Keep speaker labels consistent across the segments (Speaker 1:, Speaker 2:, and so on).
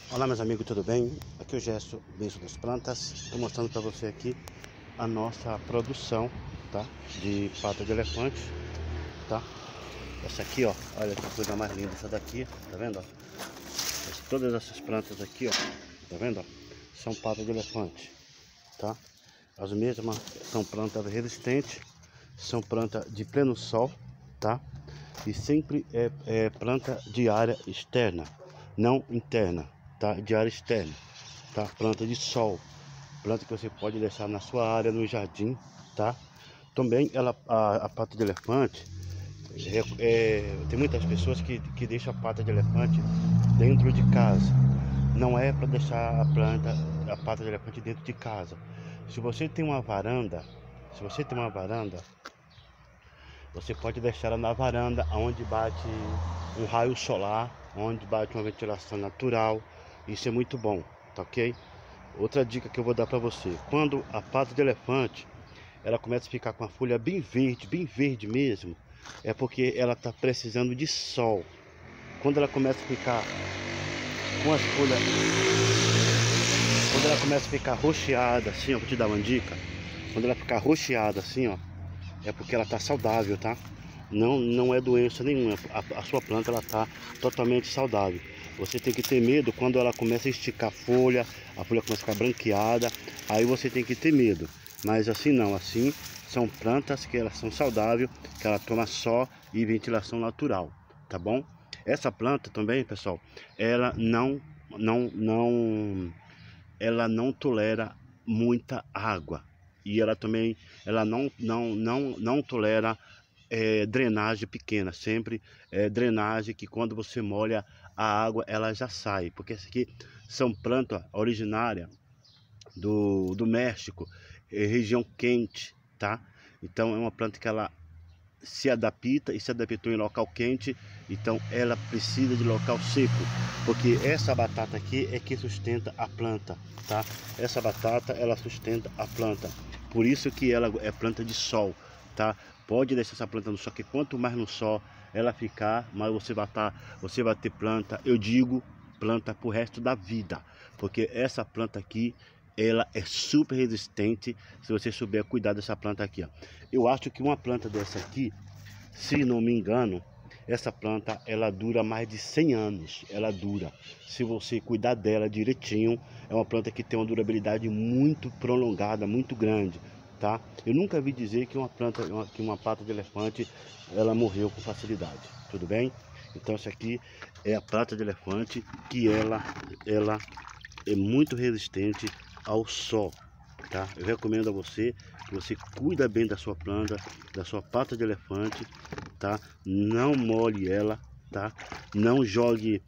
Speaker 1: Olá meus amigos, tudo bem? Aqui é o Gesto Beijo das Plantas. Estou mostrando para você aqui a nossa produção, tá? De pata de elefante, tá? Essa aqui, ó, olha que coisa mais linda essa daqui, tá vendo? Ó? Todas essas plantas aqui, ó, tá vendo? Ó? São pata de elefante, tá? As mesmas são plantas resistentes, são plantas de pleno sol, tá? E sempre é planta de área externa, não interna, tá? De área externa, tá? Planta de sol, planta que você pode deixar na sua área, no jardim, tá? Também a pata de elefante, tem muitas pessoas que deixam a pata de elefante dentro de casa. Não é para deixar a pata de elefante dentro de casa. Se você tem uma varanda, você pode deixar ela na varanda, onde bate um raio solar, onde bate uma ventilação natural. Isso é muito bom, tá ok? Outra dica que eu vou dar para você: quando a pata de elefante ela começa a ficar com a folha bem verde mesmo, é porque ela está precisando de sol. Quando ela começa a ficar com as folhas, quando ela começa a ficar roxeada assim, ó, vou te dar uma dica. Quando ela ficar roxeada assim, ó, é porque ela está saudável, tá? Não é doença nenhuma. A sua planta ela está totalmente saudável. Você tem que ter medo quando ela começa a esticar a folha começa a ficar branqueada. Aí você tem que ter medo. Mas assim não, assim são plantas que elas são saudáveis, que ela toma sol e ventilação natural, tá bom? Essa planta também, pessoal, ela não tolera muita água. E ela também, ela não tolera drenagem pequena. Sempre drenagem que quando você molha a água, ela já sai. Porque essa aqui são plantas originárias do México, região quente, tá? Então é uma planta que ela se adapta e se adaptou em local quente, então ela precisa de local seco, porque essa batata aqui é que sustenta a planta, tá? Essa batata ela sustenta a planta, por isso que ela é planta de sol, tá? Pode deixar essa planta no sol, que quanto mais no sol ela ficar, mais você vai ter planta, eu digo planta pro resto da vida, porque essa planta aqui ela é super resistente se você souber cuidar dessa planta aqui, ó. Eu acho que uma planta dessa aqui, se não me engano, essa planta ela dura mais de 100 anos, ela dura. Se você cuidar dela direitinho, é uma planta que tem uma durabilidade muito prolongada, muito grande, tá? Eu nunca vi dizer que uma pata de elefante ela morreu com facilidade, tudo bem? Então essa aqui é a pata de elefante que ela é muito resistente ao sol, tá? Eu recomendo a você que você cuida bem da sua planta, da sua pata de elefante, tá? Não molhe ela, tá? Não jogue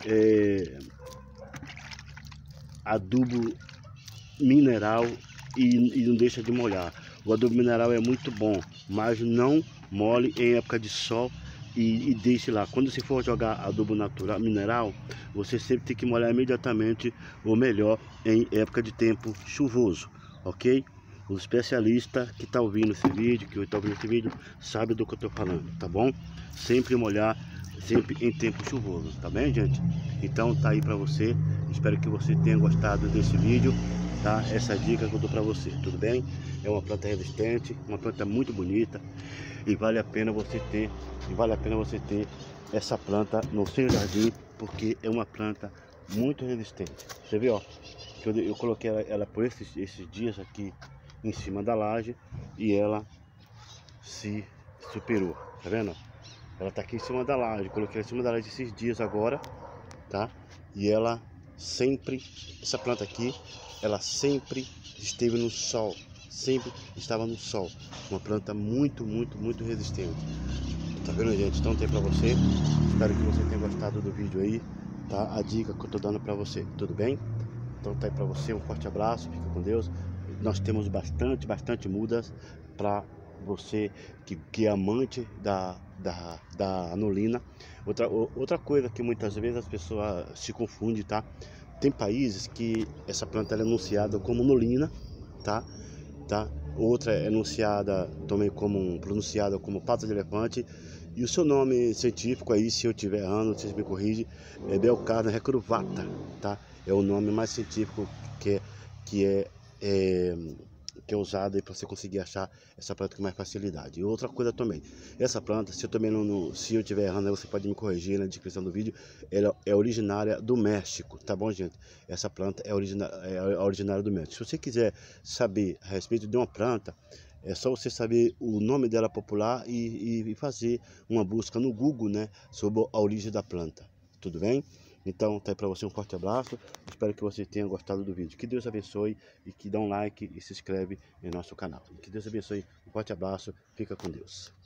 Speaker 1: adubo mineral e não deixa de molhar. O adubo mineral é muito bom, mas não molhe em época de sol e deixe lá. Quando você for jogar adubo natural, mineral, você sempre tem que molhar imediatamente, ou melhor, em época de tempo chuvoso, ok? O especialista que está ouvindo esse vídeo, sabe do que eu estou falando, tá bom? Sempre molhar, sempre em tempo chuvoso, tá bem, gente? Então tá aí para você. Espero que você tenha gostado desse vídeo, tá? Essa dica que eu dou para você, tudo bem? É uma planta resistente, uma planta muito bonita, e vale a pena você ter essa planta no seu jardim, porque é uma planta muito resistente. Você vê, ó, que eu coloquei ela por esses dias aqui em cima da laje e ela se superou, tá vendo? Ela tá aqui em cima da laje, coloquei ela em cima da laje esses dias agora, tá? E ela sempre, essa planta aqui, ela sempre esteve no sol, sempre estava no sol. Uma planta muito resistente. Tá vendo, gente? Então tem pra você. Espero que você tenha gostado do vídeo aí, tá? A dica que eu tô dando pra você, tudo bem? Então tá aí pra você, um forte abraço, fica com Deus. Nós temos bastante mudas para você que é amante da anolina. Outra coisa que muitas vezes as pessoas se confundem, tá? Tem países que essa planta é anunciada como anolina, tá? Outra é anunciada também pronunciada como pata de elefante, E o seu nome científico aí, se eu estiver errando, vocês me corrigem, é Belcarna recurvata, tá? É o nome mais científico que é, que é, é que é usado para você conseguir achar essa planta com mais facilidade. E outra coisa também, essa planta, se eu também se eu estiver errando, você pode me corrigir na descrição do vídeo, ela é originária do México, tá bom, gente? Essa planta é originária do México. Se você quiser saber a respeito de uma planta, é só você saber o nome dela popular e fazer uma busca no Google, né, sobre a origem da planta. Tudo bem? Então, tá aí para você um forte abraço. Espero que você tenha gostado do vídeo. Que Deus abençoe e que dá um like e se inscreve em nosso canal. Que Deus abençoe. Um forte abraço. Fica com Deus.